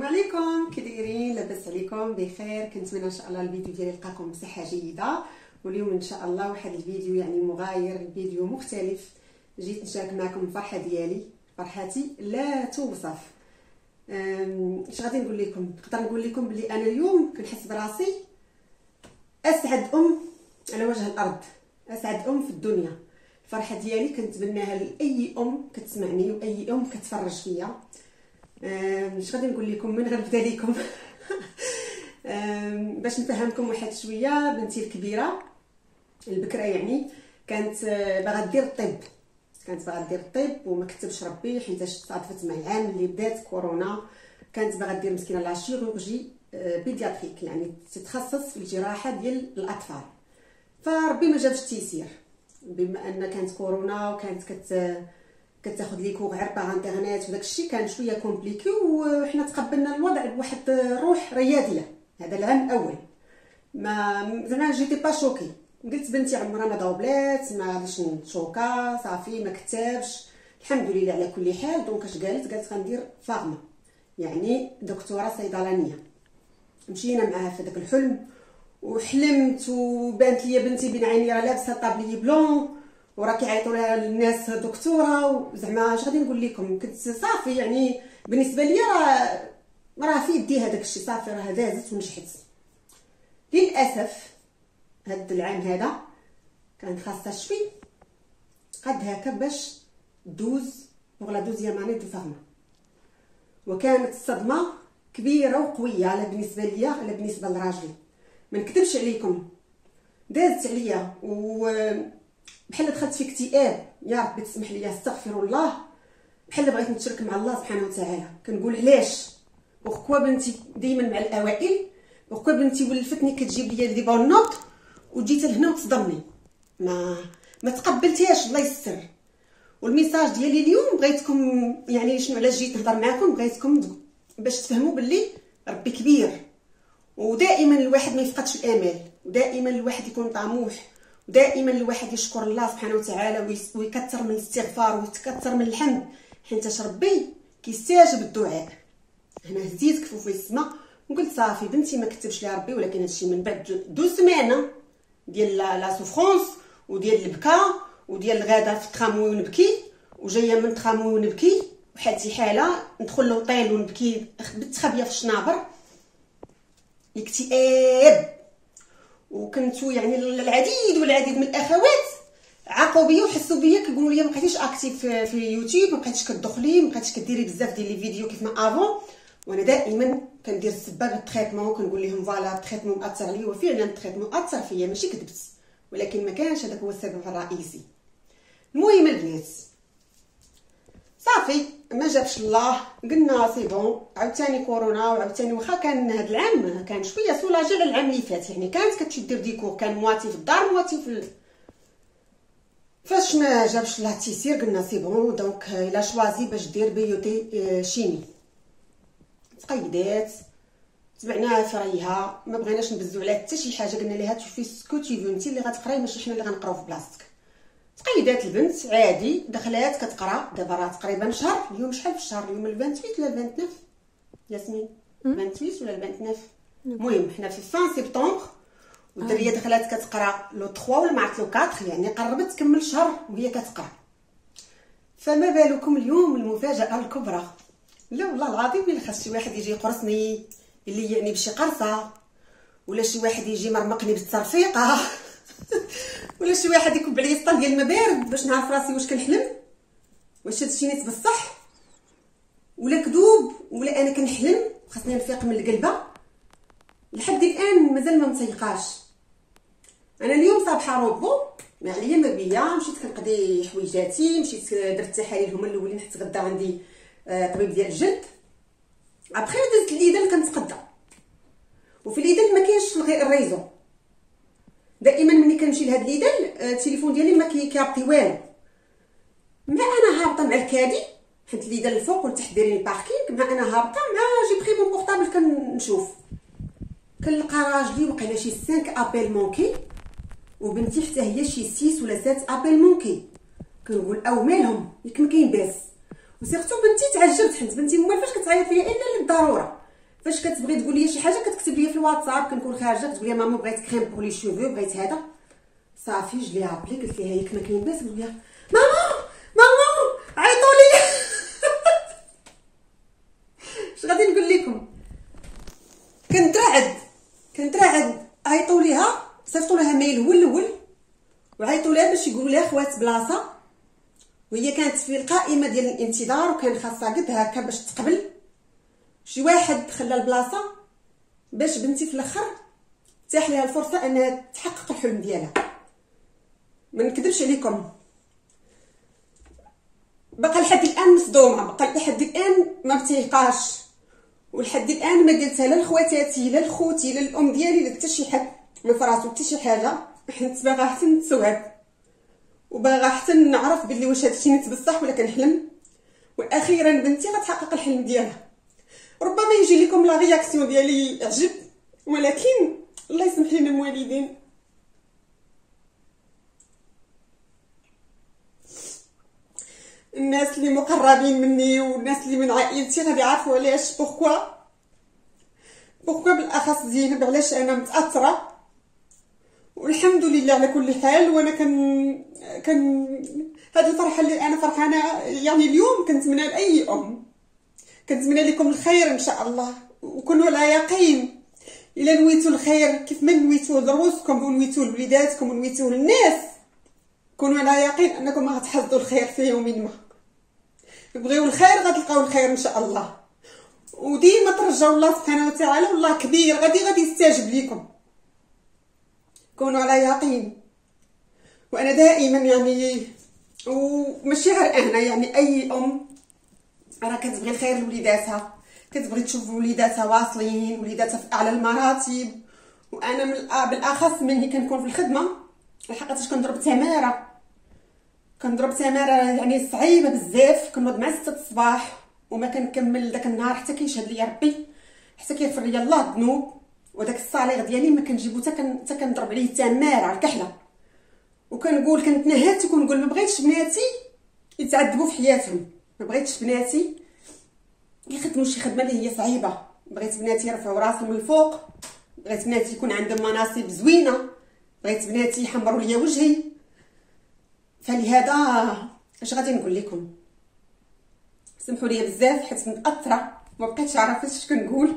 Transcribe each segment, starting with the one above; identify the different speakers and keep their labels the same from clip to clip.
Speaker 1: السلام عليكم، كي دايرين؟ لاباس عليكم؟ بخير. كنتمنى ان شاء الله الفيديو ديالي يلقاكم بصحه جيده. واليوم ان شاء الله واحد الفيديو يعني مغاير، الفيديو مختلف. جيت نشارك معكم الفرحه ديالي، فرحتي لا توصف. اش غادي نقول لكم؟ نقدر نقول لكم بلي انا اليوم كنحس براسي اسعد ام على وجه الارض، اسعد ام في الدنيا. الفرحه ديالي كنتمناها لاي ام كتسمعني واي ام كتفرج فيا. اش غادي نقول لكم من غير نبدا لكم باش نفهمكم واحد شويه. بنتي الكبيره البكره يعني كانت باغا دير الطب، وما كتبش ربي حيت صادفت مع العام اللي بدات كورونا. كانت باغا دير مسكينه لا شيروجي بيدياتريك، يعني تتخصص في الجراحه ديال الاطفال. فربي ما جابش التيسير، بما ان كانت كورونا وكانت كتاخذ لي كور غير باغ انترنيت وداك الشيء كان شويه كومبليكي، وحنا تقبلنا الوضع بواحد روح رياضيه. هذا العام الاول ما زعما جيتي با شوكي، قلت بنتي عمرها ما دوبلات، ما غاديش نشوكا صافي، ما كتابش الحمد لله على كل حال. دونك اش قالت غندير فارما، يعني دكتوره صيدلانيه. مشينا معاها في داك الحلم وحلمت، وبانت لي بنتي بين عيني راه لابسه طابلي بلون وراه كيعيطوا لها الناس دكتوره. وزعما اش غادي نقول لكم، كنت صافي يعني بالنسبه لي راه في يدي هذاك الشيء، صافي راه دازت ونجحت. للاسف هاد العام هذا كانت خاصها شوي قد هكا باش دوز بوغ لا دوزيام اني دو فارما، وكانت الصدمه كبيره وقويه على بالنسبه ليا، على بالنسبه لراجلي. ما نكذبش عليكم، دازت عليا بحال دخلت في اكتئاب. يا ربي تسمح لي، استغفر الله، بحال بغيت نتشرك مع الله سبحانه وتعالى. كنقول علاش بوركوا بنتي دائما مع الاوائل، بوركوا بنتي ولفتني كتجيب لي دي بون نوت وجيت لهنا وتصدمني. ما تقبلتيهاش، الله يستر. والميساج ديالي اليوم بغيتكم يعني شنو علاش جيت نهضر معكم، بغيتكم باش تفهموا باللي ربي كبير، ودائما الواحد ما يفقدش الامل، ودائما الواحد يكون طموح، ودائما الواحد يشكر الله سبحانه وتعالى ويكثر من الاستغفار ويكثر من الحمد، حيت ربي كيستجيب الدعاء. هنا هزيت كفوفي السما وقلت صافي بنتي ما كتبش لها ربي، ولكن هادشي من بعد 2 سيمانه ديال لا سوفرونس وديال البكا وديال الغدا في التراموي ونبكي، وجايه من التراموي ونبكي، وحالتي حاله ندخل لوطيل ونبكي بالتخبيه في الشنابر، الاكتئاب. وكنتو يعني العديد والعديد من الاخوات عاقوا بيا وحسوا بيا كيقولوا لي ما بقيتيش اكتيف في يوتيوب، ما بقيتيش كتدخلي، ما بقيتيش كديري بزاف ديال لي فيديو كيف ما افون. وانا دائما كندير السبه بالتريتمون وكنقول لهم فوالا التريتمون مأثر عليا، وفعلا التريتمون اثر فيا ماشي كذبت، ولكن ما كانش هذاك هو السبب الرئيسي. المهم البنات صافي ما جابش الله، قلنا سي بون. عاوتاني كورونا، وعاوتاني واخا كان هذا العام كان شويه سولاجي على العام اللي فات، يعني كانت كتمشي دير ديكور، كان مواتي في الدار مواتي في فاش ما جابش الله التيسير قلنا سي بون. دونك الا شوازي باش دير بيوتي شيمي، تقيدات تبعناها في رايها، ما بغيناش نبزو على حتى شي حاجه، قلنا ليها تشوفي سكو تي فو، انت اللي غتقراي ماشي حنا اللي غنقراو في بلاصتك. تقيدات البنت عادي، دخلات كتقرا. دابا راه تقريبا شهر. اليوم شحال في الشهر؟ اليوم 28 ولا 29 ياسمين؟ 28 ولا 29؟ المهم حنا في فان سبتمبر، والدريه دخلات كتقرا لو 3 ولا ما عرفت لو 4، يعني قربت تكمل شهر وهي كتقرا. فما بالكم اليوم المفاجاه الكبرى. لا والله العظيم الا خاص شي واحد يجي يقرصني اللي يعني بشي قرصه، ولا شي واحد يجي مرمقني بالتصرفيقه ولا شي واحد يكب عليا السطل ديال الماء بارد باش نعرف راسي واش كنحلم، واش هادشي نيت بصح ولا كذوب، ولا انا كنحلم. خاصني نفيق من القلبه. لحد الان مازال ما متيقاش. انا اليوم صباحه روبو ما عليا ما بيا، مشيت كنقضي حويجاتي، مشيت درت التحاليل هما الاولين حتى غدا عندي طبيب ديال الجلد. ابخي دزت ليدل كنتقدى، وفي ليدل ما كاينش الريزو. دائما ملي كنمشي لهاد ليدل التليفون ديالي ما كيعطي والو. مع انا هابطه مع الكادي، حيت ليدل الفوق والتحت دايرين الباركينغ، مع انا هابطه مع جي بري مون بورطابل كنشوف، كنلقى راجلي وقيلا شي 5 ابيل مونكي، وبنتي حتى هي شي 6 ولا 7 ابيل مونكي. كنقول او مالهم ياك ما كاين باس. وسيرتو بنتي تعجبت، حيت بنتي موالفاش كتعيط ليا الا للضروره. فاش كتبغي تقول لي شي حاجه كتكتب لي في الواتساب، كنكون خارجه كتقول لي ماما بغيت كريم بور لي شوفو، بغيت هذا، صافي جلي هابلي قلت لها ياك ما كاين باس، قلت لها ماما عيطوا لي. اش غادي نقول لكم، كنترعد عيطوا ليها، صيفطوا لها ميل هو الاول وعيطوا لها باش يقولوا لها خوات بلاصه، وهي كانت في القائمه ديال الانتظار وكان خاصها قد هكا باش تقبل. شي واحد خلى البلاصه باش بنتي في الاخر تاح لها الفرصه انها تحقق الحلم ديالها. ما نكذبش عليكم، بقى لحد الان مصدومه، بقى لحد الان ما متيقاش، ولحد الان ما قلتها لا لخواتاتي لا لخوتي لا الام ديالي لا حتى شي حد ما فراسو حتى شي حاجه، حيت باغا حتى نتسوعد وباغا حتى نعرف بلي واش هادشي نيت بصح ولا كنحلم. واخيرا بنتي غتحقق الحلم ديالها. ربما يجي لكم لا رياكسيون ديالي عجب، ولكن الله يسمح لنا الوالدين. الناس اللي مقربين مني والناس اللي من عائلتي غادي يعرفوا علاش بوركوا بالاخص زينب علاش انا متاثره، والحمد لله على كل حال. وانا كان هذه الفرحه اللي انا فرحانه يعني اليوم كنتمنى لاي ام، كنتمنى لكم الخير ان شاء الله، وكونوا على يقين الا نويتوا الخير كيف ما نويتوا لروسكم ونويتوا لوليداتكم ونويتوا للناس، كونوا على يقين انكم غتحصدوا الخير في يوم ما. بغيو الخير غتلقاو الخير ان شاء الله، وديما ترجعوا الله سبحانه وتعالى، والله كبير غادي يستجب لكم، كونوا على يقين. وانا دائما يعني وماشي غير انا، يعني اي ام راه كتبغي الخير لوليداتها، كتبغي تشوف وليداتها واصلين، وليداتها في اعلى المراتب. وانا بالاخص ملي كنكون في الخدمه لحقاش كنضرب تماره يعني صعيبه بزاف، كنوض مع 6 الصباح وما كنكمل داك النهار حتى كيشهد ليا ربي، حتى كيغفر ليا الله الذنوب، وداك الصالير ديالي ما كنجيبو حتى كنضرب عليه تماره على الكحله. وكنقول كنتنهات وكنقول ما بغيتش بناتي يتعذبوا في حياتهم، ما بغيتش بناتي يخدموا شي خدمه اللي هي صعيبه، بغيت بناتي يرفعوا راسهم للفوق، بغيت بناتي يكون عندهم مناصب زوينه، بغيت بناتي يحمروا ليا وجهي. فلهذا اش غادي نقول لكم، سمحوا لي بزاف حيت متاثره ما بقيتش عارفه اش كنقول.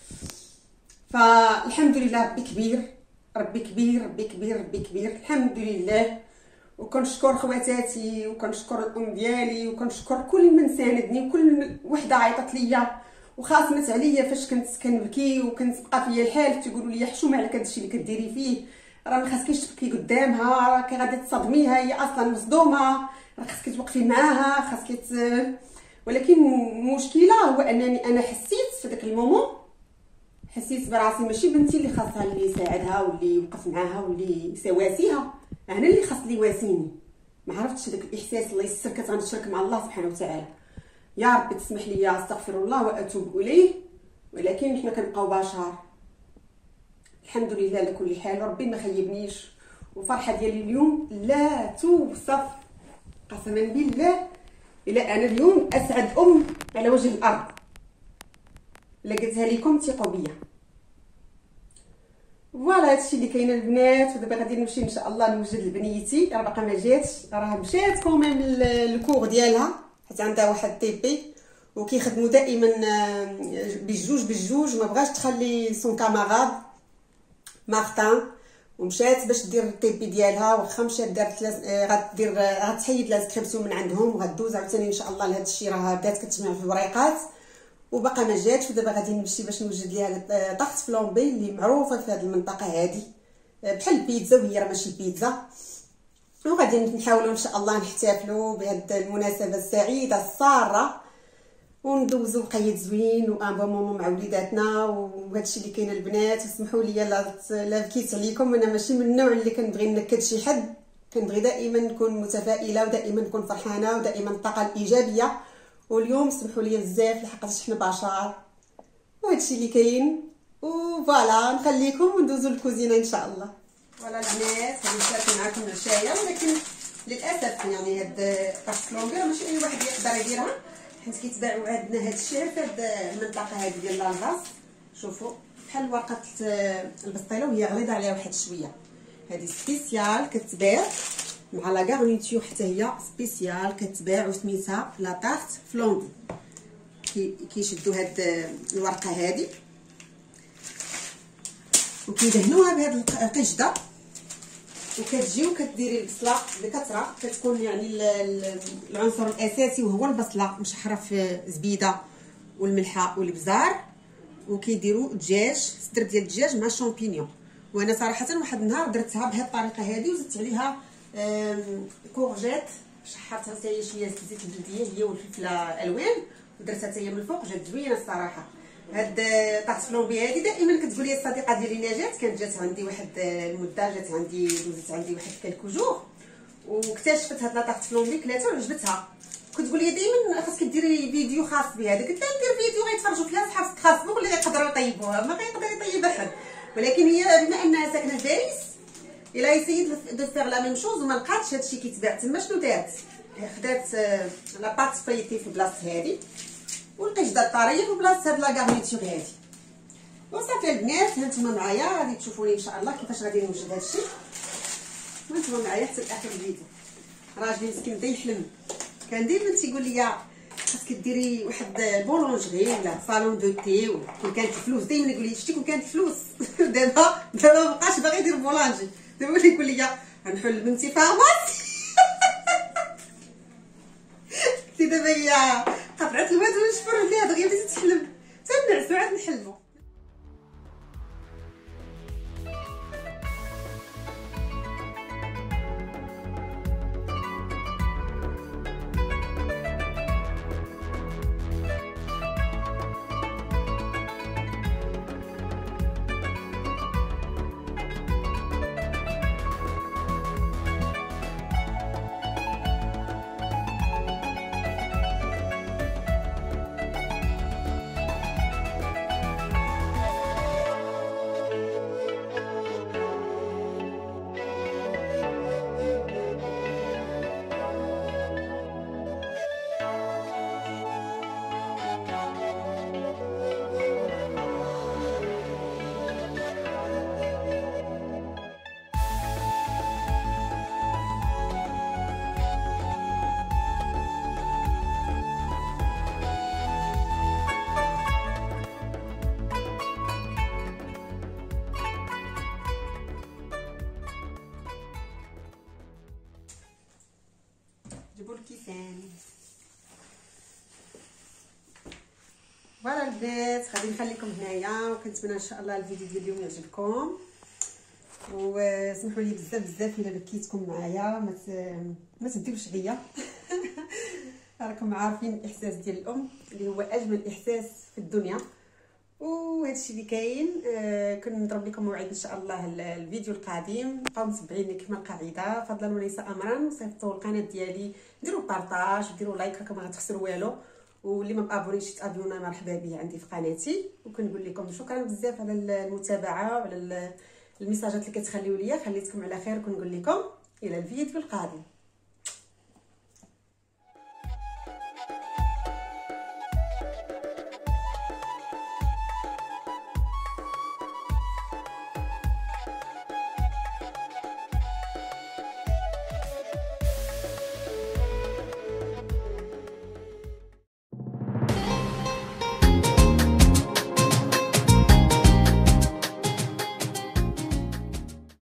Speaker 1: فالحمد لله ربي كبير ربي كبير ربي كبير ربي كبير، الحمد لله. وكنشكر خواتاتي وكنشكر الام ديالي وكنشكر كل من ساندني وكل وحده عيطت ليا وخاصمت عليا فاش كنت كنبكي وكنت بقى فيا الحال، تيقولوا لي حشومه على هادشي اللي كديري فيه، راه ما خاصكيش تبكي قدامها، راك غادي تصدميها، هي اصلا مصدومه، راه خاصك توقفي معاها، خاصك ولكن المشكله هو انني انا حسيت في داك المومون، حسيت براسي ماشي بنتي اللي خاصها اللي يساعدها واللي يوقف معاها واللي يسواسيها، انا اللي خاص لي يواسيني. ما عرفتش داك الاحساس، الله يسر كتغنشرك مع الله سبحانه وتعالى. يا ربي تسمح لي، استغفر الله واتوب اليه، ولكن حنا كنبقاو بشر. الحمد لله على كل حال، ربي ما خيبنيش، وفرحه ديالي اليوم لا توصف، قسما بالله الا انا اليوم اسعد ام على وجه الارض. الا قلتها لكم ثقوا بيا. فوالا هادشي اللي كاين البنات. ودابا غادي نمشي ان شاء الله نوجد لبنيتي، راه باقا ما جاتش، راه مشات كوميم الكور ديالها حيت عندها واحد تيبي وكيخدموا دائما بالجوج، ما بغاش تخلي سون كاماراد مارتان، ومشات باش دير التيبي ديالها. واخا مشات دارت غتحيد لانسكريبسيون من عندهم وغدوز عاوتاني ان شاء الله لهذا الشيء، راه بدات كتجمع في الوريقات وباقا ما جاتش. ودابا غادي نمشي باش نوجد ليها طاقه فلومبي اللي معروفه في هذه المنطقه هذه بحال البيتزا، وهي راه ماشي بيتزا. وغادي نحاولوا ان شاء الله نحتفلوا بهذه المناسبه السعيده الساره، وندوزو بقيت زوين وان بون مومون مع وليداتنا. وهادشي اللي كاين البنات. وسمحوا لي لا بكيت عليكم، انا ماشي من النوع اللي كنبغي نكد شي حد، كنبغي دائما نكون متفائله ودائما نكون فرحانه ودائما الطاقه الايجابيه. واليوم سمحوا لي بزاف لحقاش حنا بشر وهادشي اللي كاين. وفوالا نخليكم وندوزو للكوزينه ان شاء الله. فوالا البنات غادي نشارك معكم العشايه، ولكن للاسف يعني هاد الطاسلونغ ماشي اي واحد يقدر يديرها، حيت كيتباعوا عندنا هاد الشيء في هاد المنطقه هذه ديال لالفاس. شوفوا بحال ورقه البسطيله وهي غليظه عليها واحد شويه. هذه سبيسيال كتباع مع لا غارنيتور، حتى هي سبيسيال كتباع وسميتها لا طارت فلوندي. كيشدوا هاد الورقه هذه وكيدهنوها بهاد القشده، وكتجي وكديري البصله بكثره، كتكون يعني العنصر الاساسي وهو البصله مشحره في زبيده والملحه والبزار، وكيديروا دجاج صدر ديال الدجاج مع الشامبينيون. وانا صراحه واحد النهار درتها بهذه الطريقه هذه وزدت عليها كورجيت، شحرتها حتى هي شويه زيت البلديه هي والفلفله الوان، ودرتها حتى هي من الفوق جات زوينه الصراحه. هاد طاط فلومبي هذه دائما كتقول لي الصديقه ديالي نجات، كانت جات عندي واحد المده، جات عندي دوزت عندي واحد كالكو جور واكتشفت هاد لاطاط فلومبي كلاتها وعجبتها. كتقول لي دائما خاصك ديري فيديو خاص بهذا. قلت لها ندير فيديو غيتفرجوا فيها صحاب فيسبوك اللي غيقدروا يطيبوها، ما غيقدر يطيب احد. ولكن هي بما انها ساكنه في باريس الا يسيد دو فيغ لا ميم شوز وما لقاتش هادشي كيتباع تما، شنو دارت؟ خدات لا بات فايتي في بلاصه هذه والقشده الطريه في بلاصه هاد لا غارنيتور هذه. وصافي البنات هانتوما معايا غادي تشوفوني ان شاء الله كيفاش غادي نوجد هادشي، وانتوما معايا حتى لاخر الفيديو. راجلي مسكين بدا يحلم، كان ديما تيقول لي خاصك ديري واحد البولونجري ولا صالون دو تي، وكون كانت الفلوس دائما يقول لي شتي كون كانت الفلوس. دابا مابقاش باغي يدير بولانجي، دابا ولا يقول لي غنحل بنتي فارماسي. قلت لي دابا هي قطعت الواد ونشفر عليها دغيا بديت تحلم، تنعسو عاد نحلمو. جيبوا الكيسان. فوالا البنات غادي نخليكم هنايا، وكنتمنى ان شاء الله الفيديو ديال اليوم يعجبكم، وسمحوا لي بزاف الا بكيتكم معايا، ما تبديوش عليا. راكم عارفين الاحساس ديال الام اللي هو اجمل احساس في الدنيا، وهذا الشيء اللي كاين. كنضرب لكم موعد ان شاء الله الفيديو القادم. بقاو متبعيني كما القاعده، فضلا وليس امرا، صيفطوا القناه ديالي، ديروا بارطاج وديروا لايك، راكم ما غتخسروا والو. واللي ما مابونيش تابونوا مرحبا به عندي في قناتي. وكنقول لكم شكرا بزاف على المتابعه وعلى الميساجات اللي كتخليو ليا. خليتكم على خير، كنقول لكم الى الفيديو القادم.